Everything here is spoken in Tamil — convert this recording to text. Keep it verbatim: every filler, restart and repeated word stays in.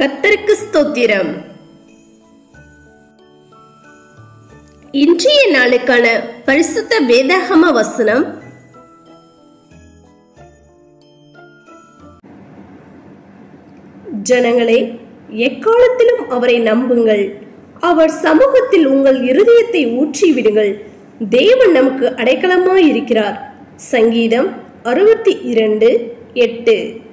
கர்த்தருக்கு ஸ்தோத்திரம். இன்றைய நாளுக்கான பரிசுத்த வேதாகம வசனம் ஜனங்களே, எக்காலத்திலும் அவரை நம்புங்கள், அவர் சமூகத்தில் உங்கள் இருதயத்தை ஊற்றிவிடுங்கள். தேவன் நமக்கு அடைக்கலமாயிருக்கிறார். சங்கீதம் அறுபத்தி இரண்டு எட்டு.